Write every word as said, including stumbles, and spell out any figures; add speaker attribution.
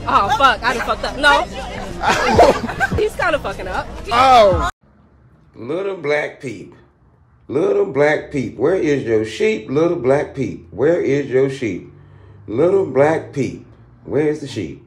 Speaker 1: Oh, fuck. I done fucked up. No. He's kind of fucking up.
Speaker 2: Oh. Little black peep. Little black peep. Where is your sheep? Little black peep. Where is your sheep? Little black peep. Where's the sheep?